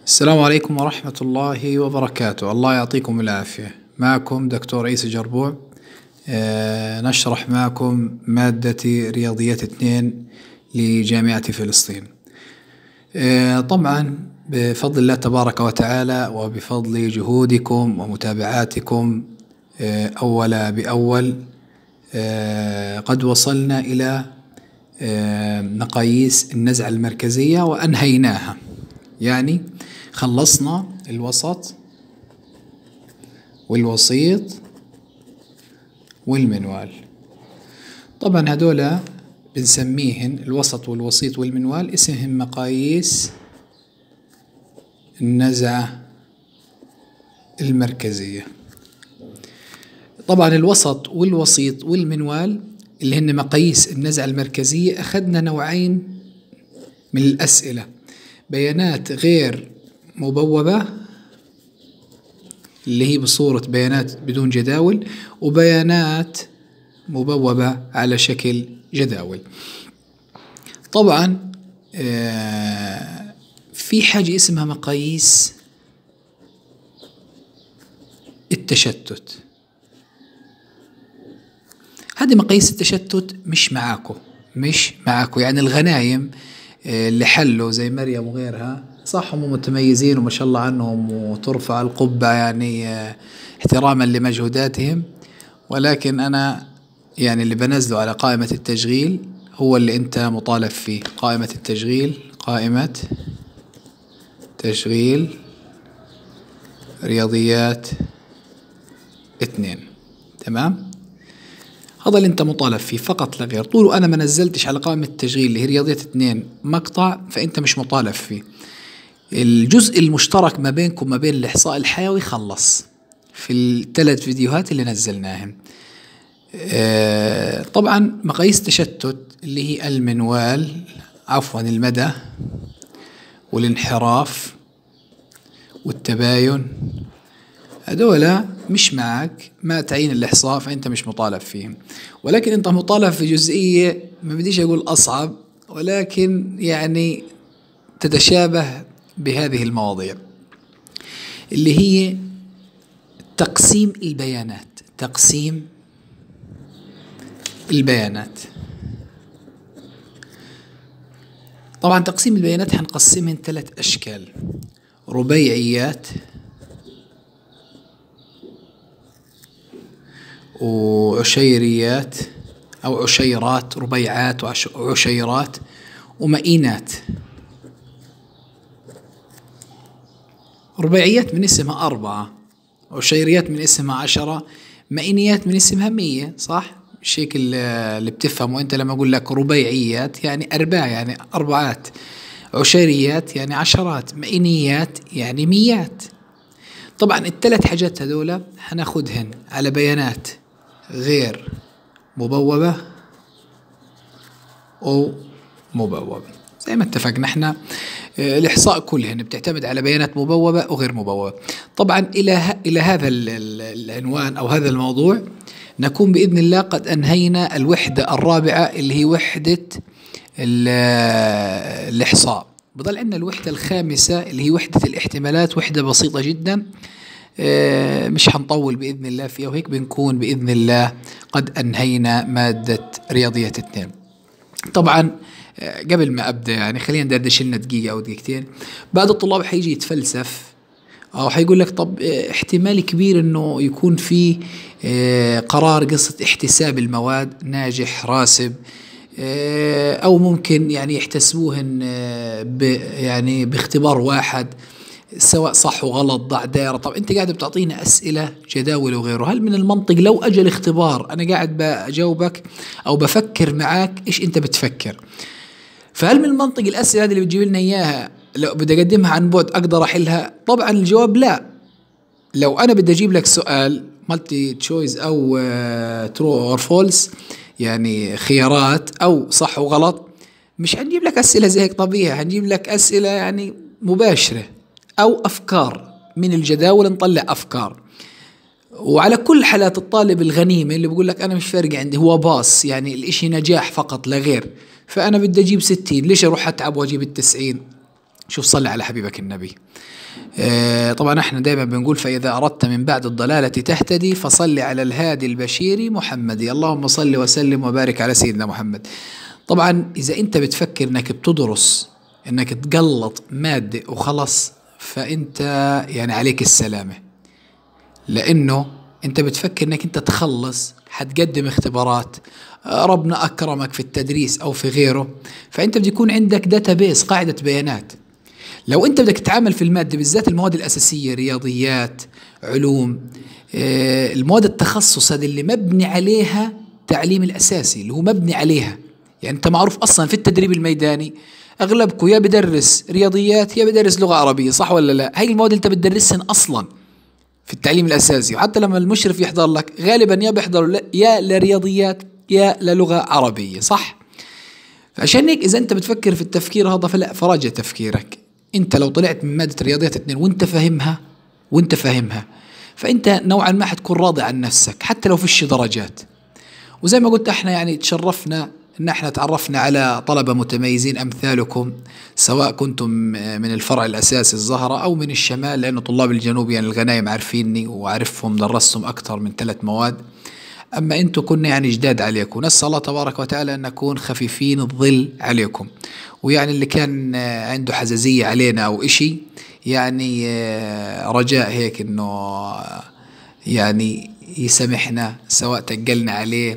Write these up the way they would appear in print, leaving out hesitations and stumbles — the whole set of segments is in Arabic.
السلام عليكم ورحمة الله وبركاته. الله يعطيكم العافية. معكم دكتور عيسى جربوع. نشرح معكم مادة رياضيات 2 لجامعة فلسطين. طبعا بفضل الله تبارك وتعالى وبفضل جهودكم ومتابعاتكم أول بأول قد وصلنا إلى مقاييس النزعة المركزية وأنهيناها، يعني خلصنا الوسط والوسيط والمنوال. طبعا هدول بنسميهن الوسط والوسيط والمنوال اسمهم مقاييس النزعة المركزية. طبعا الوسط والوسيط والمنوال اللي هن مقاييس النزعة المركزية أخذنا نوعين من الأسئلة: بيانات غير مبوبة اللي هي بصورة بيانات بدون جداول، وبيانات مبوبة على شكل جداول. طبعا في حاجة اسمها مقاييس التشتت. هذه مقاييس التشتت مش معاكو، يعني الغنايم اللي حلوا زي مريم وغيرها صح، هم متميزين وما شاء الله عنهم وترفع القبعة يعني احتراما لمجهوداتهم، ولكن أنا يعني اللي بنزله على قائمة التشغيل هو اللي أنت مطالب فيه. قائمة التشغيل، قائمة تشغيل رياضيات 2. تمام؟ هذا اللي انت مطالب فيه فقط لا غير. طول انا ما نزلتش على قائمة التشغيل اللي هي رياضيات 2 مقطع فانت مش مطالب فيه. الجزء المشترك ما بينكم ما بين الاحصاء الحيوي خلص في ال3 فيديوهات اللي نزلناهم. طبعا مقاييس تشتت اللي هي المنوال، عفوا المدى والانحراف والتباين، هذولا مش معك، ما تعيين الإحصاء فأنت مش مطالب فيهم. ولكن أنت مطالب في جزئية ما بديش أقول أصعب، ولكن يعني تتشابه بهذه المواضيع اللي هي تقسيم البيانات. تقسيم البيانات، طبعا تقسيم البيانات هنقسمها 3 أشكال: ربيعيات وعشيريات أو عشيرات، ربيعات وعشيرات ومئينات. ربيعيات من اسمها 4، عشيريات من اسمها 10، مئينيات من اسمها 100. صح؟ الشيء اللي بتفهمه أنت لما أقول لك ربيعيات يعني أرباع، يعني أربعات، عشيريات يعني عشرات، مئينيات يعني ميات. طبعا ال3 حاجات هذولا هناخدهن على بيانات غير مبوبة أو مبوبة. زي ما اتفقنا احنا الإحصاء كلهن بتعتمد على بيانات مبوبة وغير مبوبة. طبعا إلى هذا العنوان أو هذا الموضوع نكون بإذن الله قد أنهينا الوحدة الرابعة اللي هي وحدة الإحصاء. بضل عندنا الوحدة الخامسة اللي هي وحدة الاحتمالات، وحدة بسيطة جدا مش هنطول بإذن الله فيها، وهيك بنكون بإذن الله قد أنهينا مادة رياضيات 2. طبعا قبل ما أبدأ يعني خلينا ندردش لنا دقيقة أو دقيقتين. بعض الطلاب حيجي يتفلسف أو حيقول لك طب احتمال كبير إنه يكون في قرار قصة احتساب المواد ناجح راسب، أو ممكن يعني يحتسبوهن يعني باختبار واحد سواء صح وغلط ضع دائرة. طب أنت قاعد بتعطينا أسئلة جداول وغيره، هل من المنطق لو أجى الاختبار أنا قاعد بجاوبك أو بفكر معاك إيش أنت بتفكر، فهل من المنطق الأسئلة هذه اللي بتجيب لنا إياها لو بدي أقدمها عن بعد أقدر أحلها؟ طبعا الجواب لا. لو أنا بدي أجيب لك سؤال مالتي تشويز أو ترو أور فولس، يعني خيارات أو صح وغلط، مش هنجيب لك أسئلة زي هيك طبيعي، هنجيب لك أسئلة يعني مباشرة أو أفكار من الجداول، نطلع أفكار. وعلى كل حالات الطالب الغنيمة اللي بقول لك أنا مش فارق عندي، هو باص يعني الإشي نجاح فقط لا غير، فأنا بدي أجيب 60، ليش أروح أتعب وأجيب 90؟ شوف صلي على حبيبك النبي. طبعا احنا دايما بنقول فإذا أردت من بعد الضلالة تهتدي فصل على الهادي البشير محمد، اللهم صل وسلم وبارك على سيدنا محمد. طبعا إذا أنت بتفكر أنك بتدرس أنك تقلط مادة وخلص، فأنت يعني عليك السلامة، لأنه أنت بتفكر أنك أنت تخلص حتقدم اختبارات، ربنا أكرمك في التدريس أو في غيره، فأنت بدي يكون عندك داتابيس، قاعدة بيانات. لو أنت بدك تتعامل في المادة بالذات المواد الأساسية، رياضيات، علوم، المواد التخصص هذه اللي مبني عليها تعليم الأساسي اللي هو مبني عليها، يعني أنت معروف أصلا في التدريب الميداني أغلبكم يا بدرس رياضيات يا بدرس لغة عربية، صح ولا لا؟ هاي المواد اللي أنت بتدرسهن أصلا في التعليم الأساسي، وحتى لما المشرف يحضر لك غالبا يا بيحضر يا لرياضيات يا للغة عربية، صح؟ فعشان هيك إذا أنت بتفكر في التفكير هذا فلا، فراجع تفكيرك. أنت لو طلعت من مادة الرياضيات 2 وأنت فاهمها فأنت نوعا ما حتكون راضي عن نفسك حتى لو فيش درجات. وزي ما قلت احنا يعني تشرفنا ان احنا تعرفنا على طلبة متميزين امثالكم، سواء كنتم من الفرع الاساسي الزهرة او من الشمال، لانه طلاب الجنوب يعني الغنايم عارفيني وعارفهم، درستهم اكثر من 3 مواد. اما انتم كنا يعني جداد عليكم، نسأل الله تبارك وتعالى ان نكون خفيفين الظل عليكم. ويعني اللي كان عنده حزازية علينا او اشي يعني رجاء هيك انه يعني يسامحنا، سواء تقلنا عليه،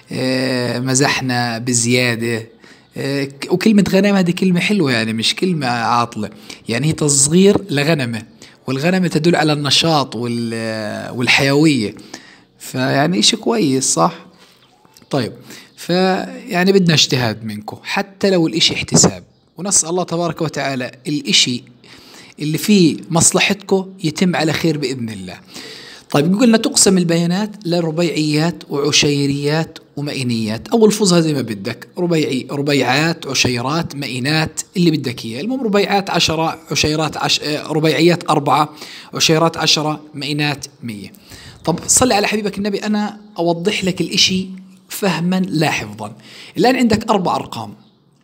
مزحنا بزيادة. وكلمة غنم هذه كلمة حلوة، يعني مش كلمة عاطلة، يعني هي تصغير لغنمة، والغنمة تدل على النشاط والحيوية، فيعني إشي كويس، صح؟ طيب، فيعني بدنا اجتهاد منكم حتى لو الإشي احتساب، ونسأل الله تبارك وتعالى الإشي اللي فيه مصلحتكم يتم على خير بإذن الله. طيب قلنا تقسم البيانات لربيعيات وعشيريات ومئينيات، أو الفظها زي ما بدك، ربيعات، عشيرات، مئينات، اللي بدك إياه. المهم ربيعات 10، عشيرات ربيعيات 4، عشيرات 10، مئينات 100. طب صلي على حبيبك النبي، أنا أوضح لك الإشي فهما لا حفظا. الآن عندك 4 أرقام،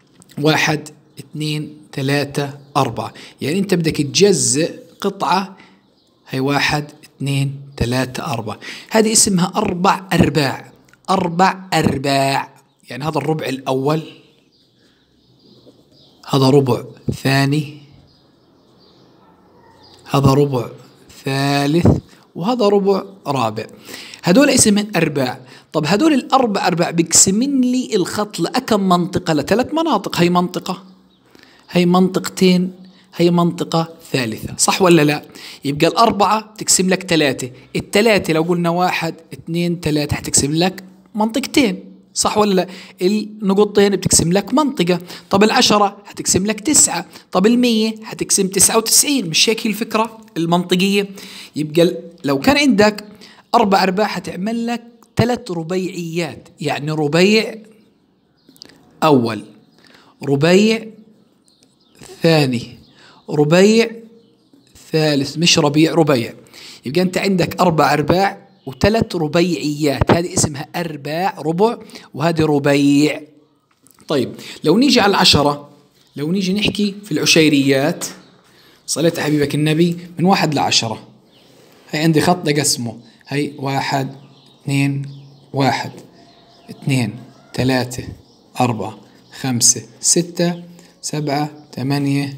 1 2 3 4، يعني أنت بدك تجزء قطعة، هي 1 2 3 4، هذه اسمها 4 أرباع. 4 أرباع يعني هذا الربع الأول، هذا ربع ثاني، هذا ربع ثالث، وهذا ربع رابع. هدول اسمهم أرباع. طب هدول ال4 أرباع بيقسمن لي الخط لأكم منطقة؟ ل3 مناطق، هي منطقة، هي منطقتين، هي منطقة ثالثة، صح ولا لا؟ يبقى ال4 تقسم لك 3، ال3 لو قلنا 1 2 3 حتقسم لك منطقتين، صح ولا لا؟ النقطتين بتقسم لك منطقة. طب ال10 حتقسم لك 9، طب ال100 حتقسم 99، مش هيك هي الفكرة المنطقية؟ يبقى لو كان عندك 4 أرباع حتعمل لك 3 ربيعيات، يعني ربيع أول، ربيع ثاني، ربيع ثالث، مش ربيع، ربيع. يبقى أنت عندك 4 أرباع و3 ربيعيات، هذه اسمها أرباع، ربع، وهذه ربيع. طيب لو نيجي على 10، لو نيجي نحكي في العشيريات، صليت حبيبك النبي من 1 ل10، هي عندي خط قسمه، هي 1 2 1 2 3 4 5 6 7 8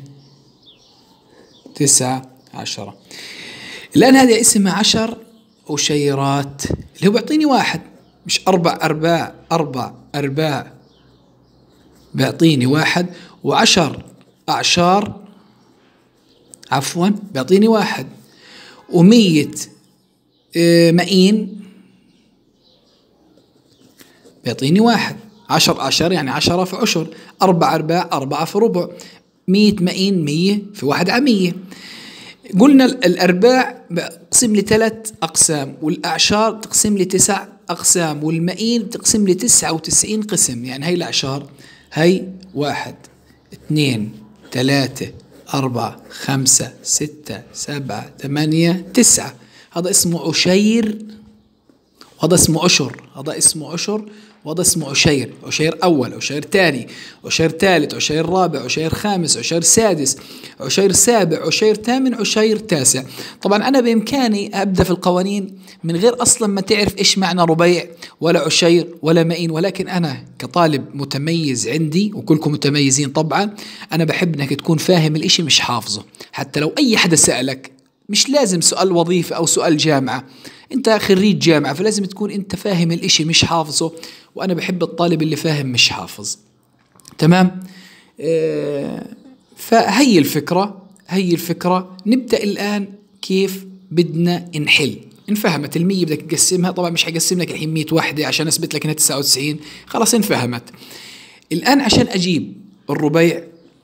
9 10. الآن هذه اسمها 10 عشيرات، اللي هو بيعطيني 1، مش 4 أرباع، 4 أرباع بيعطيني 1، و10 أعشار عفوا بيعطيني 1، و100 مئين بيعطيني 1. 10 أعشار يعني 10 في عشر، 4 أرباع 4 في ربع، 100 مئين 100 في 1 على 100. قلنا الأرباع بقسم لي 3 أقسام، والأعشار تقسم لي 9 أقسام، والمئين تقسم لي 99 قسم. يعني هي الأعشار، هي 1 2 3 4 5 6 7 8 9، هذا اسمه عشير، وهذا اسمه عشر، هذا اسمه عشر، وهذا اسمه عشير. عشير أول، عشير ثاني، عشير ثالث، عشير رابع، عشير خامس، عشير سادس، عشير سابع، عشير ثامن، عشير تاسع. طبعا أنا بإمكاني أبدأ في القوانين من غير أصلا ما تعرف إيش معنى ربيع ولا عشير ولا مئين، ولكن أنا كطالب متميز عندي، وكلكم متميزين طبعا، أنا بحب إنك تكون فاهم الإشي مش حافظه. حتى لو أي حدا سألك، مش لازم سؤال وظيفة أو سؤال جامعة، أنت خريج جامعة فلازم تكون أنت فاهم الإشي مش حافظه، وأنا بحب الطالب اللي فاهم مش حافظ. تمام. فهي الفكرة، هي الفكرة. نبدأ الآن كيف بدنا نحل. انفهمت المية بدك تقسمها، طبعا مش حقسم لك الحين 100 وحدة عشان أثبت لك إنها 99، خلاص انفهمت. الآن عشان أجيب الربيع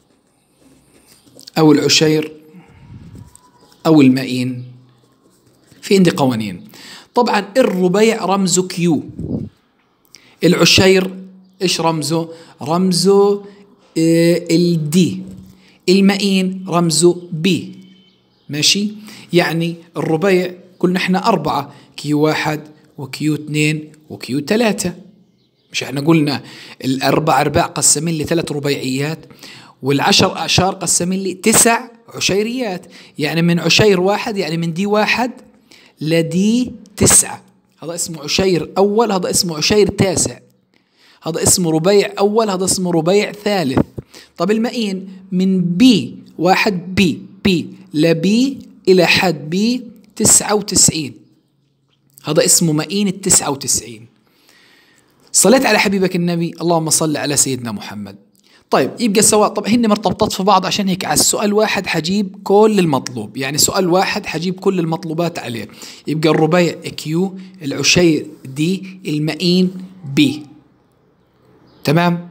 أو العشير أو المئين، في عندي قوانين. طبعا الربيع رمزه كيو، العشير إيش رمزه؟ رمزه الدي، المئين رمزه بي. ماشي؟ يعني الربيع قلنا احنا 4، كيو 1 وكيو 2 وكيو 3. مش احنا قلنا الأربع أرباع قسمين لي 3 ربيعيات، والعشر أعشار قسمين لي 9 عشيريات. يعني من عشير 1، يعني من دي 1 لدي 9، هذا اسمه عشير أول، هذا اسمه عشير تاسع، هذا اسمه ربيع أول، هذا اسمه ربيع ثالث. طب المئين من بي 1 بي لبي إلى حد بي 99، هذا اسمه مئين 99. صليت على حبيبك النبي، اللهم صل على سيدنا محمد. طيب يبقى سواء، طب هن مرتبطات في بعض، عشان هيك على السؤال واحد حجيب كل المطلوب، يعني سؤال واحد حجيب كل المطلوبات عليه. يبقى الربيع كيو، العشير دي، المئين بي. تمام.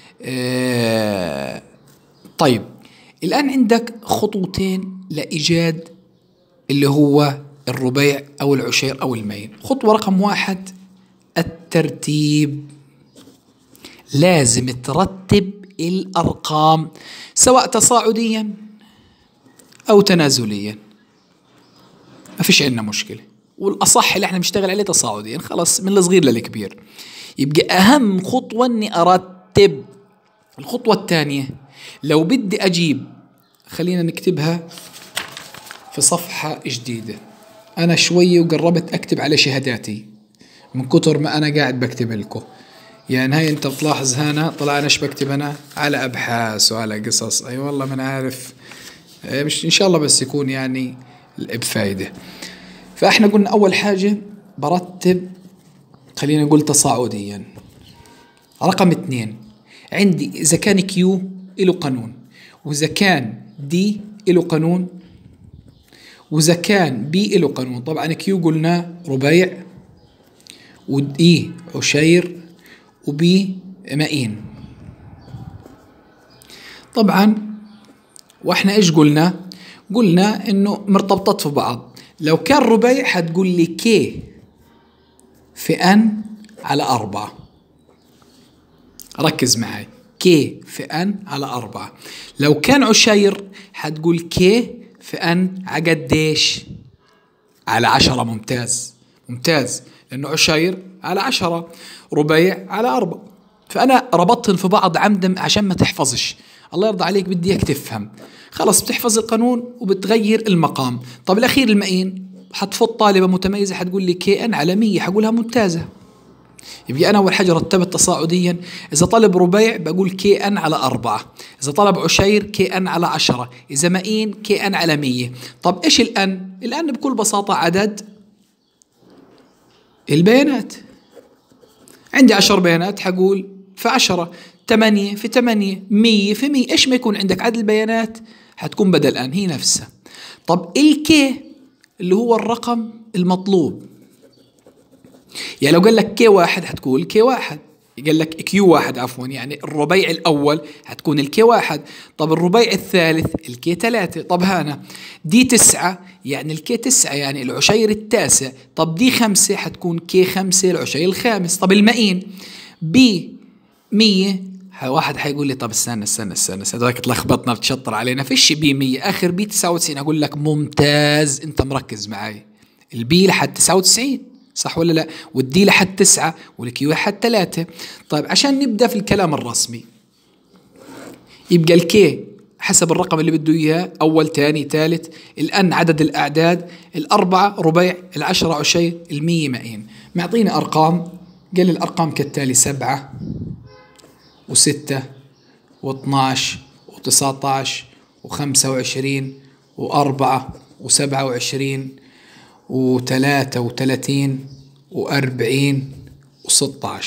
طيب الآن عندك خطوتين لإيجاد اللي هو الربيع أو العشير أو المئين. خطوة رقم 1 الترتيب. لازم ترتب الأرقام سواء تصاعديا أو تنازليا، ما فيش عندنا مشكلة، والأصح اللي احنا بنشتغل عليه تصاعديا، خلاص من الصغير للكبير. يبقى أهم خطوة إني أرتب. الخطوة الثانية، لو بدي أجيب، خلينا نكتبها في صفحة جديدة. أنا شوية وقربت أكتب على شهاداتي من كتر ما أنا قاعد بكتب لكم. يعني هاي أنت بتلاحظ هنا طلع أنا إيش بكتب أنا؟ على أبحاث وعلى قصص. أي والله ما أنا عارف، مش إن شاء الله بس يكون يعني بفايدة. فإحنا قلنا أول حاجة برتب، خلينا نقول تصاعديا. رقم 2 عندي إذا كان كيو له قانون، وإذا كان دي له قانون، وإذا كان بي له قانون. طبعا كيو قلنا ربيع، ودي عشير، وبي مئين. طبعا واحنا ايش قلنا؟ قلنا انه مرتبطات في بعض. لو كان ربيع حتقول لي كي في ان على 4. ركز معي، كي في ان على 4. لو كان عشير حتقول كي في ان على قديش؟ على 10. ممتاز ممتاز، لأنه عشير على 10، ربيع على 4. فأنا ربطتهم في بعض عمدا عشان ما تحفظش. الله يرضى عليك، بدي اياك تفهم. خلاص بتحفظ القانون وبتغير المقام. طب الأخير المئين، حتفوت طالبة متميزة حتقول لي كي ان على 100، حقولها ممتازة. يبقى أنا أول حاجة رتبت تصاعديا. إذا طلب ربيع بقول كي ان على 4، إذا طلب عشير كي ان على 10، إذا مئين كي ان على 100. طب إيش الأن؟ الأن بكل بساطة عدد البيانات. عندي 10 بيانات، حقول في 10، 8 في 8، 100 في 100. إيش ما يكون عندك عدد البيانات حتكون بدل الآن هي نفسها. طب الكي اللي هو الرقم المطلوب، يعني لو قال لك كي 1 حتقول كي 1، قال لك كيو 1 عفوا، يعني الربيع الأول حتكون الكي 1. طب الربيع الثالث الكي 3. طب هنا دي 9، يعني الكي 9، يعني العشير التاسع. طب دي 5 حتكون كي 5، العشير الخامس. طب المئين بي 100، واحد حيقول لي طب استنى هذاك تلخبطنا بتشطر علينا، فيش بي 100 آخر بي 99. أقول لك ممتاز، أنت مركز معي. البي لحد 99 صح ولا لا؟ والدي لحد 9 والكيو لحد 3. طيب عشان نبدأ في الكلام الرسمي، يبقى الكي حسب الرقم اللي بده إياه، أول تاني ثالث. الأن عدد الأعداد، الأربعة ربيع، العشرة عشير، المية مائين. معطينا أرقام، قال الأرقام كالتالي: 7 و6 و12 و19 و25 و4 و27 و33 و40 و16.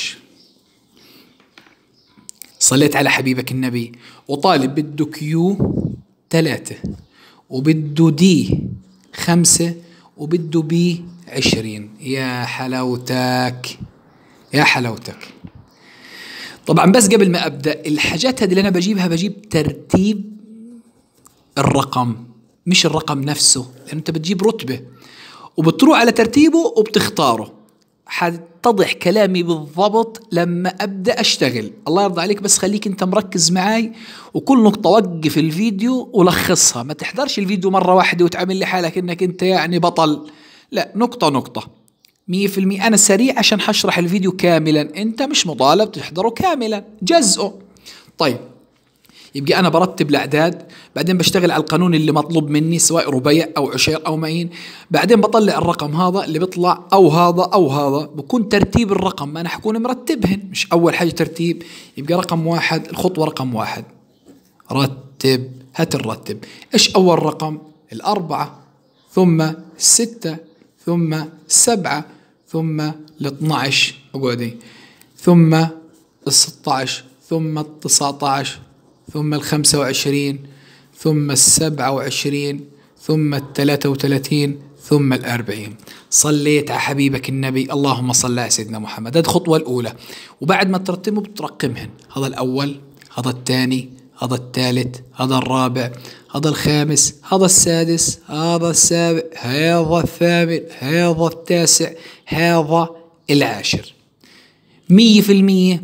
صليت على حبيبك النبي. وطالب بده كيو 3 وبده دي 5 وبده بي 20. يا حلاوتك يا حلاوتك. طبعا بس قبل ما أبدأ، الحاجات هذه اللي أنا بجيبها بجيب ترتيب الرقم مش الرقم نفسه، لأن أنت بتجيب رتبة وبتروح على ترتيبه وبتختاره. حتتضح كلامي بالضبط لما أبدأ أشتغل. الله يرضى عليك، بس خليك أنت مركز معي، وكل نقطة وقف الفيديو ولخصها. ما تحضرش الفيديو مرة واحدة وتعمل لي حالك إنك أنت يعني بطل، لا، نقطة نقطة 100%. أنا سريع عشان حشرح الفيديو كاملا، أنت مش مطالب تحضره كاملا، جزءه. طيب، يبقى أنا برتب الأعداد، بعدين بشتغل على القانون اللي مطلوب مني سواء ربيع أو عشير أو مائين، بعدين بطلع الرقم هذا اللي بيطلع أو هذا أو هذا، بكون ترتيب الرقم ما أنا حكون مرتبهن. مش أول حاجة ترتيب، يبقى رقم واحد، الخطوة رقم واحد رتب. هات الرتب. إيش أول رقم؟ 4، ثم 6، ثم 7، ثم 12 اقعدي، ثم 16، ثم 19، ثم 25، ثم 27، ثم 33، ثم 40. صليت على حبيبك النبي، اللهم صل على سيدنا محمد. هذه الخطوة الأولى، وبعد ما ترتبه بترقمهن. هذا الأول، هذا الثاني، هذا الثالث، هذا الرابع، هذا الخامس، هذا السادس، هذا السابع، هذا الثامن، هذا التاسع، هذا العاشر. 100%.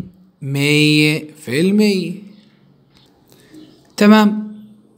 100%. تمام.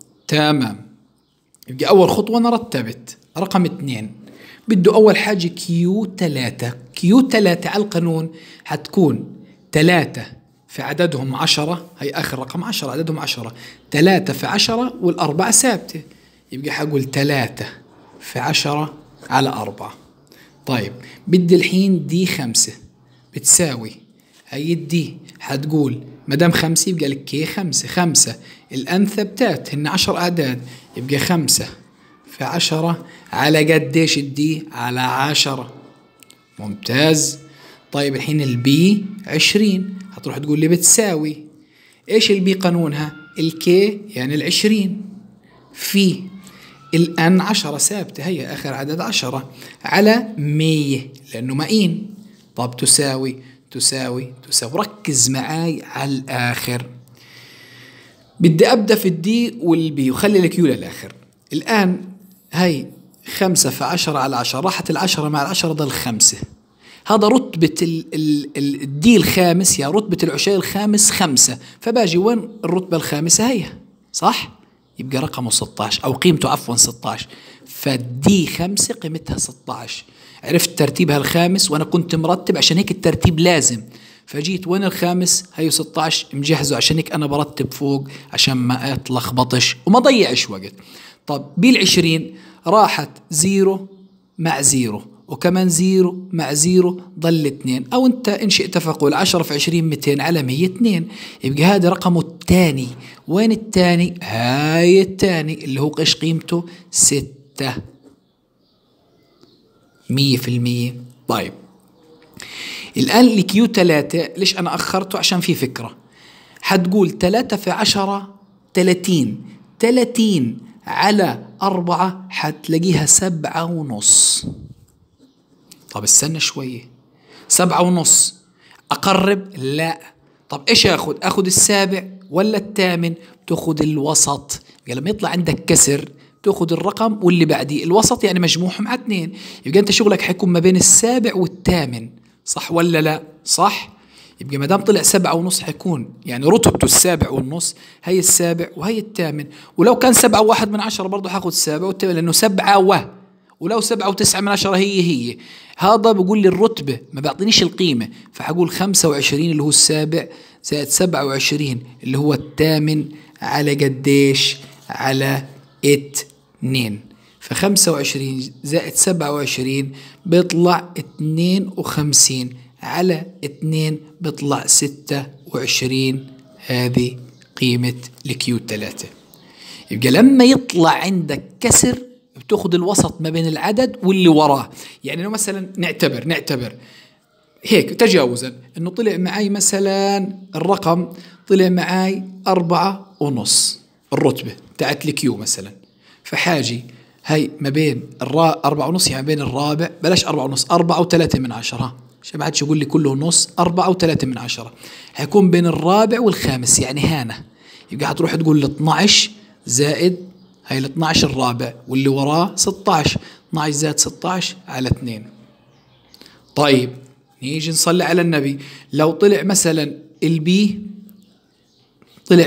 يبقى أول خطوة أنا رتبت. رقم 2، بده أول حاجة كيو 3. كيو 3 على القانون حتكون 3 في عددهم 10، هي آخر رقم 10، عددهم 10، 3 في 10 والأربعة ثابتة، يبقى حقول 3 في 10 على 4. طيب، بدي الحين دي 5 بتساوي، هي الدي حتقول مدام 5 يبقى لك كي 5. 5 الآن ثبتات هن 10 أعداد، يبقى 5 في 10 على قديش الدي؟ على 10. ممتاز. طيب الحين البي 20 هتروح تقول لي بتساوي ايش البي قانونها؟ الكي يعني 20 في الآن 10 ثابتة، هي آخر عدد 10 على 100 لأنه مائين. طب تساوي تساوي تساوي. ركز معاي على الآخر. بدي أبدأ في الدي والبي وخلي الكيو للآخر. الآن هاي 5 في 10 على 10، راحت 10 مع 10 ضل 5. هذا رتبة الدي الخامس، يا رتبة العشير الخامس 5، فباجي وين الرتبة الخامسة؟ هي صح، يبقى رقمه 16 أو قيمته عفوا 16، فالدي 5 قيمتها 16. عرفت ترتيبها الخامس، وأنا كنت مرتب عشان هيك الترتيب لازم، فجيت وين الخامس؟ هي 16 مجهزه، عشان هيك أنا برتب فوق عشان ما أتلخبطش وما ضيعش وقت. طب بال20 راحت 0 مع 0 وكمان 0 مع 0 ضل 2، أو أنت إن شئت فقول 10 في 20 200 على 102. يبقى هذا رقمه الثاني. وين الثاني؟ هاي الثاني اللي هو إيش قيمته؟ 6. 100%. طيب الآن الكيو 3 ليش أنا أخرته؟ عشان في فكرة. حتقول 3 في 10 30، 30 على 4 حتلاقيها 7.5. طب استنى شوية، 7.5 أقرب؟ لا. طب إيش أخذ السابع ولا الثامن؟ تأخذ الوسط. لما يطلع عندك كسر تأخذ الرقم واللي بعديه الوسط، يعني مجموعهم على 2. يبقى أنت شغلك حيكون ما بين السابع والثامن، صح ولا لا؟ صح. يبقى ما دام طلع 7.5 حيكون يعني رتبته 7.5، هي السابع وهي الثامن. ولو كان 7.1 برضه حاخذ السابع والثامن، لأنه 7 ولو 7.9 هي. هذا بقول لي الرتبة، ما بيعطينيش القيمة، فحقول 25 اللي هو السابع زائد 27 اللي هو الثامن على قديش؟ على 2. ف25 زائد 27 بيطلع 52 على 2 بيطلع 26. هذه قيمة الكيو 3. يبقى لما يطلع عندك كسر بتاخد الوسط ما بين العدد واللي وراه. يعني لو مثلا نعتبر هيك تجاوزا انه طلع معي مثلا الرقم طلع معي 4.5 الرتبة بتاعت الكيو مثلا، فحاجي هاي ما بين 4.5 يعني بين الرابع، بلاش 4.5، 4.3 عشان ما حدش يقول لي كله نص. 4.3 حيكون بين الرابع والخامس يعني هنا. يبقى حتروح تقول ل 12 زائد هاي ال 12 الرابع واللي وراه 16. 12 زائد 16 على 2. طيب نيجي نصلي على النبي. لو طلع مثلا البي طلع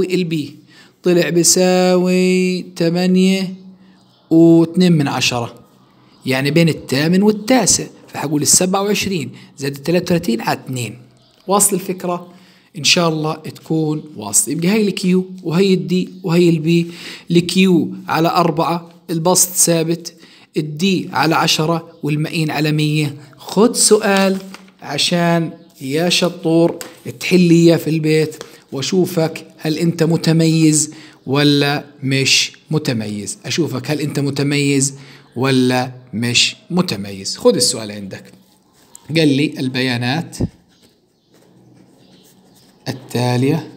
بيساوي 8.2 يعني بين الثامن والتاسع، فحقول 27 زائد 33 على 2. واصل الفكرة؟ إن شاء الله تكون واصل. يبقى هاي الكيو وهي الدي وهي البي. الكيو على 4 البسط ثابت، الدي على 10 والمئين على 100. خد سؤال عشان يا شطور تحل إياه في البيت واشوفك هل انت متميز ولا مش متميز. اشوفك هل انت متميز ولا مش متميز. خد السؤال عندك. قال لي البيانات التالية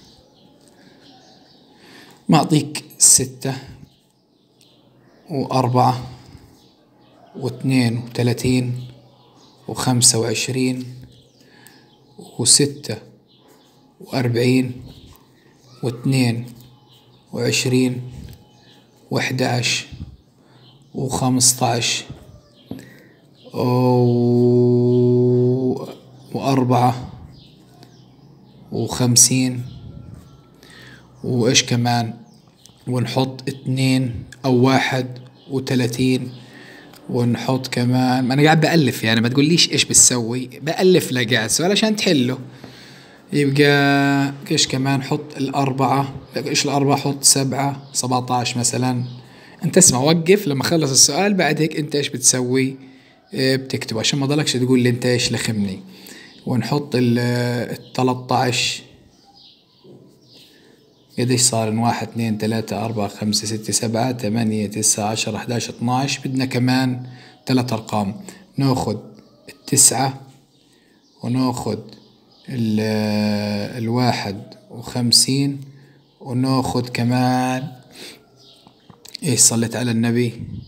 معطيك 6 و4 و32 و25 و6 و40 و22 و11 و15 و4 و50 وإيش كمان، ونحط 2 أو 31 ونحط كمان. ما أنا قاعد بألف يعني، ما تقوليش إيش بتسوي، بألف لك قاعد سؤال عشان تحله. يبقى إيش كمان، حط 4. إيش 4 حط 7 17 مثلا. أنت اسمع وقف لما خلص السؤال، بعد هيك أنت إيش بتسوي بتكتب عشان ما ضلكش تقول لي أنت إيش لخمني. ونحط 13 قديش صار؟ 1 2 3 4 5 6 7 8 9 10 11 12. بدنا كمان 3 أرقام، ناخد 9 وناخد 51 وناخد كمان ايش، صليت على النبي،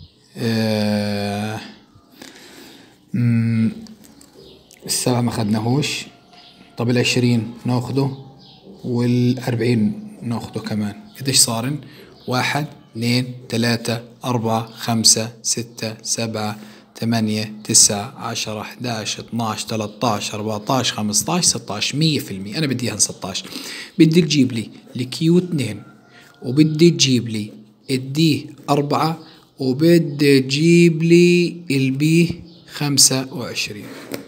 7 ما خدناهوش. طب 20 ناخده، 40 ناخده كمان. قديش صارن؟ 1 2 3 4 5 6 7 8 9 10 11 12 13 14 15 16. 100%. أنا بدي إياها 16. بدي تجيب لي الكيو 2 وبدي تجيب لي الدي 4 وبدي تجيب لي البي 25.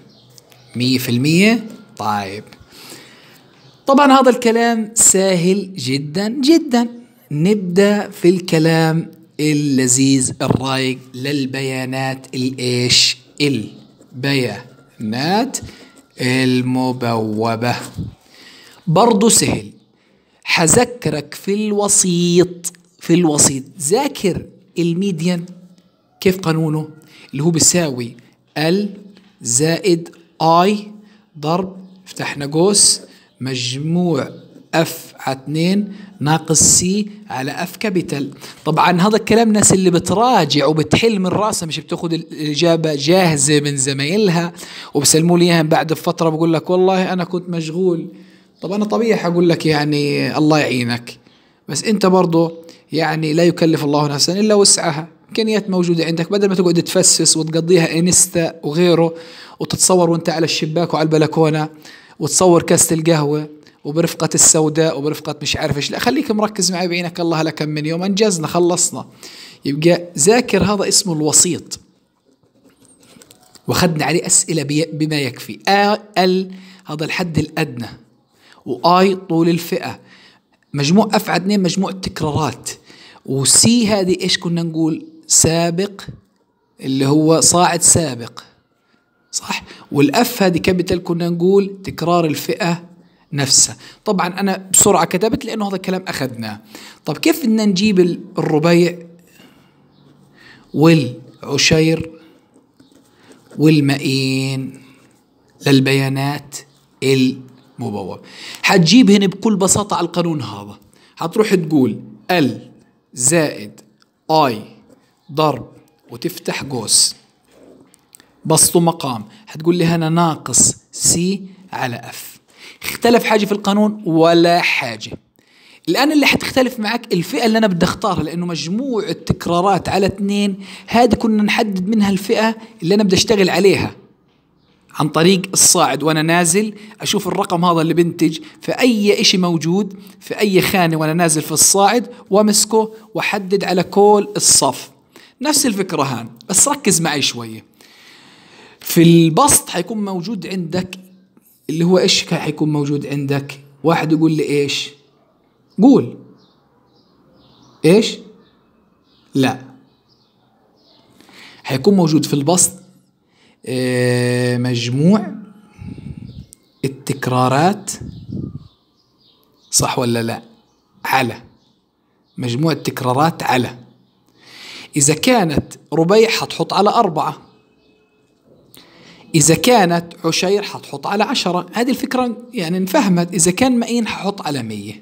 100%. طيب طبعا هذا الكلام سهل جدا جدا. نبدأ في الكلام اللذيذ الرايق للبيانات الإيش؟ البيانات المبوبة. برضو سهل. حذكرك في الوسيط ذاكر الميديان. كيف قانونه؟ اللي هو بيساوي ال زائد اي ضرب فتحنا قوس مجموع اف على 2 ناقص سي على اف كابيتال. طبعا هذا الكلام ناس اللي بتراجع وبتحل من راسها، مش بتاخذ الاجابه جاهزه من زمايلها وبسلموا لي اياها بعد فتره بقول لك والله انا كنت مشغول. طب انا طبيعي اقول لك يعني الله يعينك، بس انت برضه يعني لا يكلف الله نفسا الا وسعها. امكانيات موجوده عندك، بدل ما تقعد تفسس وتقضيها انستا وغيره وتتصور وانت على الشباك وعلى البلكونه وتصور كاسة القهوة وبرفقة السوداء وبرفقة مش عارف ايش. لا، خليك مركز معي بعينك الله لكم من يوم انجزنا خلصنا. يبقى ذاكر هذا اسمه الوسيط، واخذنا عليه اسئلة بما يكفي. ال هذا الحد الادنى، وآي طول الفئة، مجموع اف على 2 مجموع التكرارات، وسي هذه ايش كنا نقول؟ سابق، اللي هو صاعد سابق، صح؟ والاف هذه كابيتال كنا نقول تكرار الفئة نفسها. طبعا انا بسرعة كتبت لانه هذا الكلام اخذناه. طب كيف بدنا نجيب الربيع والعشير والمئين للبيانات المبوبة؟ حتجيبهن بكل بساطة على القانون هذا، حتروح تقول ال زائد اي ضرب وتفتح قوس بسط مقام، حتقول لي هنا ناقص سي على اف. اختلف حاجة في القانون ولا حاجة. الآن اللي حتختلف معك الفئة اللي أنا بدي أختارها، لأنه مجموع التكرارات على 2 هذه كنا نحدد منها الفئة اللي أنا بدي أشتغل عليها عن طريق الصاعد، وأنا نازل أشوف الرقم هذا اللي بنتج في أي إشي موجود في أي خانة وأنا نازل في الصاعد، وأمسكه وأحدد على كل الصف. نفس الفكرة هان، بس ركز معي شوية. في البسط حيكون موجود عندك اللي هو إيش حيكون موجود عندك؟ واحد يقول لي إيش؟ قول إيش؟ لا، حيكون موجود في البسط مجموع التكرارات، صح ولا لا؟ على مجموع التكرارات على، إذا كانت ربيع حتحط على 4، إذا كانت عشير حتحط على 10. هذه الفكرة يعني انفهمت. إذا كان مئين ححط على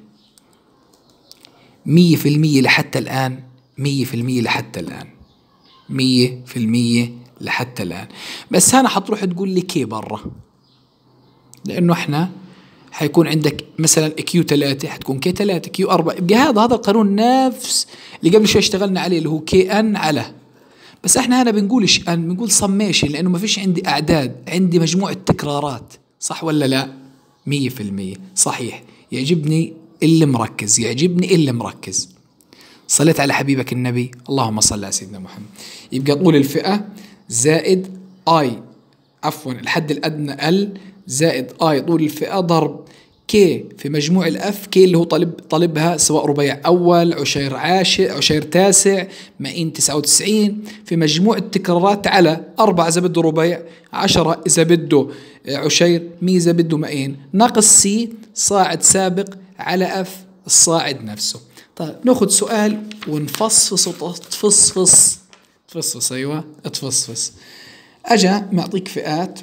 100% لحتى الآن، 100% لحتى الآن، 100% لحتى الآن. بس هنا حتروح تقول لي كي برا، لأنه احنا حيكون عندك مثلا كيو 3 حتكون كي 3، كيو 4. يبقى هذا القانون نفس اللي قبل شوي اشتغلنا عليه اللي هو كي ان على، بس احنا هنا بنقولش ان، بنقول صميشن، لأنه ما فيش عندي أعداد، عندي مجموعة تكرارات، صح ولا لا؟ 100% صحيح. يعجبني اللي مركز، يعجبني اللي مركز. صليت على حبيبك النبي، اللهم صل على سيدنا محمد. يبقى طول الفئة زائد اي، عفوا الحد الأدنى ال زائد اي طول الفئة ضرب كي في مجموع الاف، كي اللي هو طالبها سواء ربيع أول، عشير عاشر، عشير تاسع، مئين 99 في مجموع التكرارات على 4 إذا بده ربيع، 10 إذا بده عشير، 100 إذا بده مئين، ناقص سي صاعد سابق على اف الصاعد نفسه. طيب ناخذ سؤال ونفصفص وتفصفص. تفصفص، ايوه تفصفص. اجا معطيك فئات،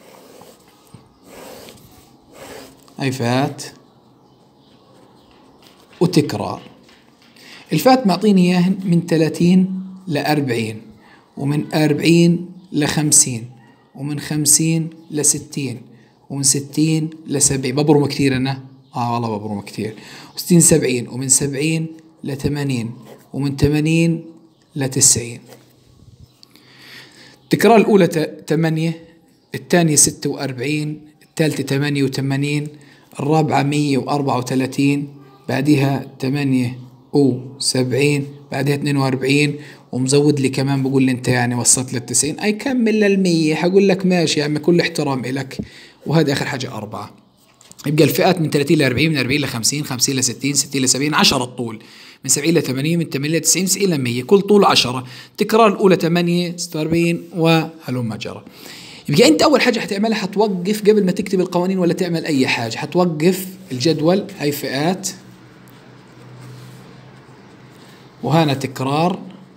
اي فئات وتكرار. الفئات معطيني اياهن من 30 ل 40، ومن 40 ل 50، ومن 50 ل 60، ومن 60 ل 70. ببرم كثير انا، والله ببرم كثير. 60 70، ومن 70 ل 80، ومن 80 ل 90. التكرار الأولى 8، الثانية 46، الثالثة 88، الرابعة 134، بعدها 78، بعدها 42، ومزود لي كمان بقول لي انت يعني وصلت لل90. اي كمل لل100، حقول لك ماشي يا عمي كل احترام إلك. وهذا آخر حاجة 4. يبقى الفئات من 30 ل 40، من 40 ل 50، 50 ل 60، 60 ل 70، 10 الطول، من 70 ل 80، من 80 ل 90، 90 ل 100، كل طول 10. التكرار الأولى 8، 46 وهلم جرى. يبقى أنت أول حاجة حتعملها حتوقف قبل ما تكتب القوانين ولا تعمل أي حاجة، حتوقف الجدول. هاي فئات، وهنا تكرار،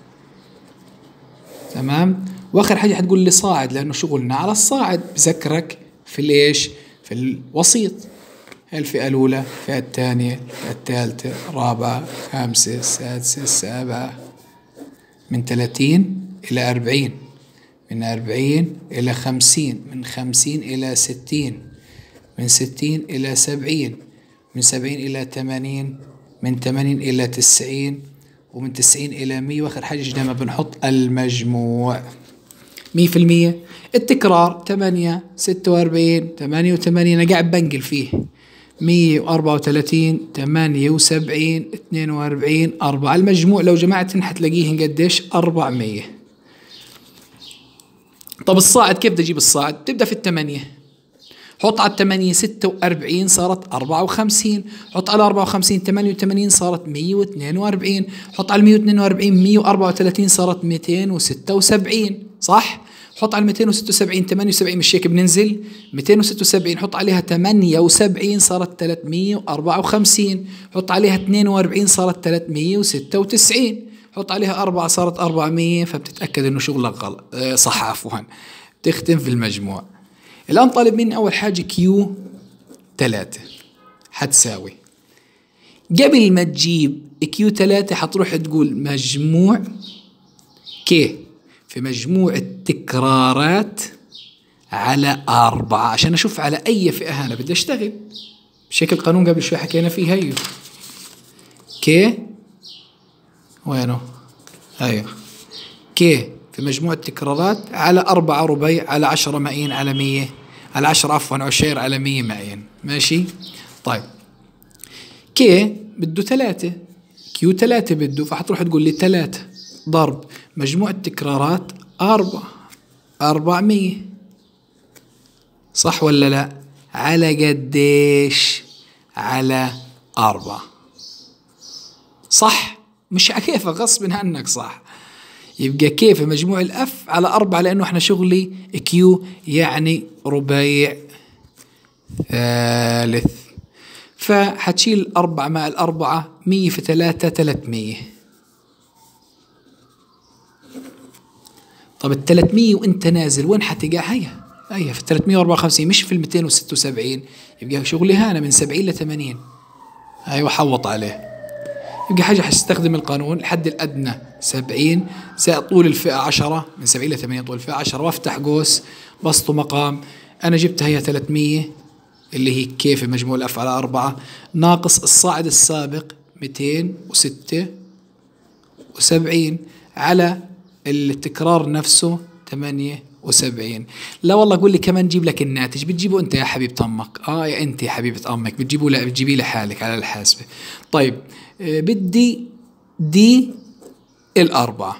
تمام. وآخر حاجة حتقول لي صاعد، لأنه شغلنا على الصاعد، بذكرك في الإيش؟ في الوسيط. الفئة الأولى، الفئة الثانية، الفئة الثالثة، الرابعة، الخامسة، السادسة، السابعة، من 30 إلى 40، من 40 إلى 50، من 50 إلى 60، من 60 إلى 70، من 70 إلى 80، من 80 إلى 90، ومن 90 إلى 100. وآخر حاجة دائما بنحط المجموع 100%. التكرار 8، 46، 88، أنا قاعد بنقل فيه، 134، 78، 42، 4. المجموع لو جمعتن حتلاقيهن قديش؟ 400. طب الصاعد كيف بدي أجيب الصاعد؟ تبدأ في 8 حط على 8 46 صارت 54. حط على 54 88 صارت 142. حط على 142 134 صارت 276. صح؟ حط على 276 78 مش هيك بننزل 276. حط عليها 78 صارت 354. حط عليها 42 صارت 396. حط عليها 4 صارت 400. فبتتأكد انه شغلك غلط صح عفوا. تختم في المجموع. الآن طالب مني أول حاجة كيو 3 حتساوي، قبل ما تجيب كيو 3 حتروح تقول مجموع كي في مجموع التكرارات على 4 عشان أشوف على أي فئة أنا بدي أشتغل بشكل قانون قبل شوي حكينا فيه. هيو كي وينه؟ أيوه كي في مجموع التكرارات على 4 ربيع على 10 مائين على 100 على 10 عفوا عشير على 100 مائين. ماشي. طيب كي بده 3 كيو 3 بده، فحتروح تقول لي 3 ضرب مجموع التكرارات 400 صح ولا لا؟ على قديش؟ على 4 صح؟ مش كيف غصب عنك صح. يبقى كيف مجموع الأف على 4 لأنه احنا شغلي كيو يعني ربيع ثالث. فحتشيل 4 مع 4 100 في 3 300. طب 300 وانت نازل وين حتقع؟ هي في 354 مش في 276. يبقى شغلي هنا من 70 ل 80. ايوه حوط عليه. يبقى حاجة حستخدم القانون الحد الأدنى 70 زائد طول الفئة 10 من 70 ل 80 طول الفئة 10 وافتح قوس بسطه مقام. أنا جبتها هي 300 اللي هي كيف مجموع الأف على 4 ناقص الصاعد السابق 276 على التكرار نفسه 78. لا والله قول لي كمان جيب لك الناتج. بتجيبه أنت يا حبيبة أمك. يا أنت يا حبيبة أمك بتجيبه؟ لا بتجيبيه لحالك على الحاسبة. طيب بدي دي 4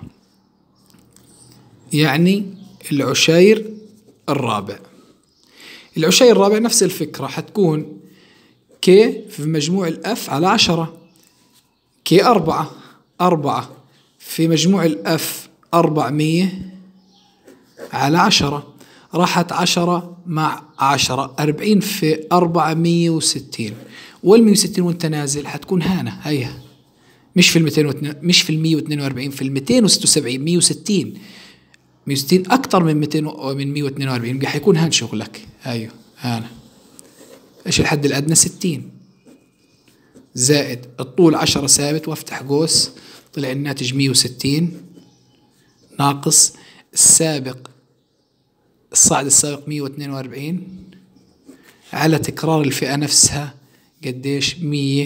يعني العشير الرابع. العشير الرابع نفس الفكرة حتكون كي في مجموع الأف على 10 كي 4 في مجموع الأف 400 على 10 راحت 10 مع 10 40 في 460 وال160 وانت نازل حتكون هنا هي مش في 142 في 276 160 أكثر من 200 من 142 يبقى حيكون هان شغلك. أيوه هنا إيش الحد الأدنى 60 زائد الطول 10 ثابت وافتح قوس طلع الناتج 160 ناقص السابق الصاعد السابق 142 على تكرار الفئة نفسها قديش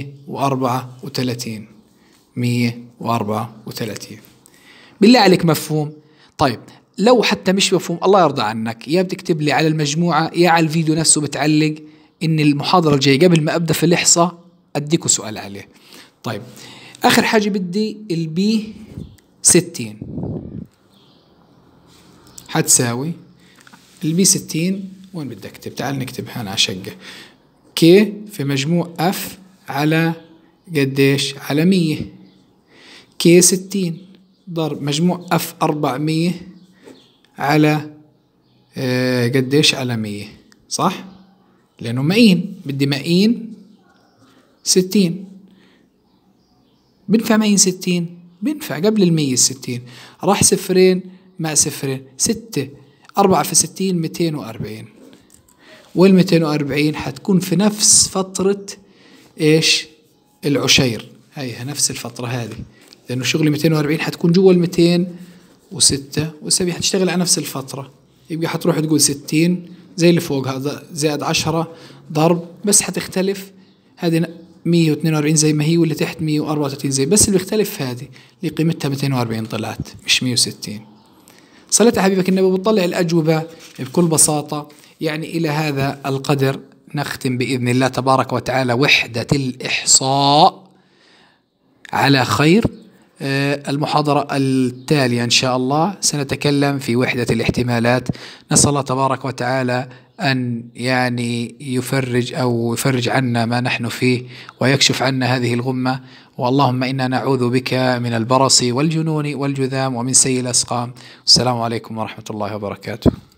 134 بالله عليك مفهوم؟ طيب لو حتى مش مفهوم الله يرضى عنك يا بتكتب لي على المجموعة يا على الفيديو نفسه بتعلق إن المحاضرة الجاية قبل ما أبدأ في الإحصاء أديكوا سؤال عليه. طيب آخر حاجة بدي البي 60 حتساوي البي 60 وين بدك تكتب؟ تعال نكتب هنا عشقة كي في مجموع اف على قديش؟ على 100 كي 60 ضرب مجموع اف 400 على قديش؟ على 100 صح؟ لأنه مئين بدي مئين 60 بنفع مئين 60 بنفع قبل 160 راح صفرين مع صفرين 6 4 في 60 240 وال240 حتكون في نفس فترة إيش؟ العشير. هي نفس الفترة هذه لأنه شغلي 240 حتكون جوا 276 حتشتغل على نفس الفترة. يبقى حتروح تقول 60 زي اللي فوق هذا زائد 10 ضرب بس حتختلف هذه 142 زي ما هي واللي تحت 134 زي بس اللي بيختلف هذه اللي قيمتها 240 طلعت مش 160. صليت يا حبيبك النبي بتطلع الأجوبة بكل بساطة. يعني إلى هذا القدر نختم بإذن الله تبارك وتعالى وحدة الإحصاء على خير. المحاضرة التالية إن شاء الله سنتكلم في وحدة الاحتمالات. نسأل الله تبارك وتعالى أن يعني يفرج أو يفرج عنا ما نحن فيه ويكشف عنا هذه الغمة. واللهم إنا نعوذ بك من البرص والجنون والجذام ومن سيء الأسقام. السلام عليكم ورحمة الله وبركاته.